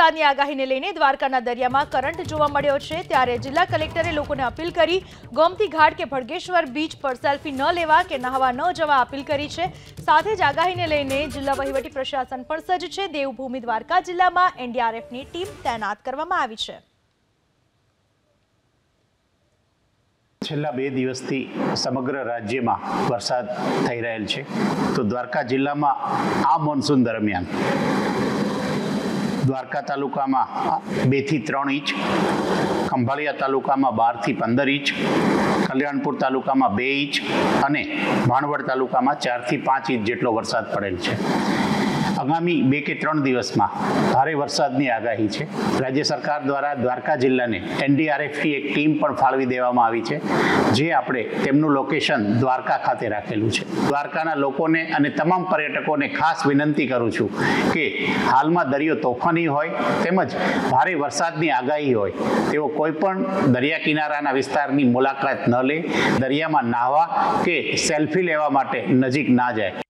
વરસાદની આગાહીને લઈને દ્વારકાના દરિયામાં કરંટ જોવા મળ્યો છે, ત્યારે જિલ્લા કલેક્ટરે લોકોને અપીલ કરી ગોમતી ઘાટ કે ભડગેશ્વર બીચ પર સેલ્ફી ન લેવા કે નહાવા ન જવા અપીલ કરી છે। સાથે જ આગાહીને લઈને જિલ્લા વહીવટી પ્રશાસન પણ સજ્જ છે। દેવભૂમિ દ્વારકા જિલ્લામાં એનડીઆરએફની ટીમ તૈનાત કરવામાં આવી છે। છેલ્લા 2 દિવસથી સમગ્ર રાજ્યમાં વરસાદ થઈ રહેલ છે, તો દ્વારકા જિલ્લામાં આ મોન્સૂન દરમિયાન દ્વારકા તાલુકામાં 2 થી 3 ઇંચ, ખંભાળિયા તાલુકામાં 12 થી 15 ઇંચ, કલ્યાણપુર તાલુકામાં 2 ઇંચ અને ભાણવડ તાલુકામાં 4 થી 5 ઇંચ જેટલો વરસાદ પડેલ છે। આગામી 2 કે 3 દિવસમાં ભારે વરસાદની આગાહી છે। રાજ્ય સરકાર દ્વારા દ્વારકા જિલ્લાને એનડીઆરએફની એક ટીમ પણ ફાળવી દેવામાં આવી છે, જે આપણે તેમનું લોકેશન દ્વારકા ખાતે રાખેલું છે। દ્વારકાના લોકોને અને તમામ પર્યટકોને ખાસ વિનંતી કરું છું કે હાલમાં દરિયો તોફાની હોય તેમજ ભારે વરસાદની આગાહી હોય તેઓ કોઈ પણ દરિયા કિનારાના વિસ્તારની મુલાકાત ન લે, દરિયામાં નાહવા કે સેલ્ફી લેવા માટે નજીક ના જાય।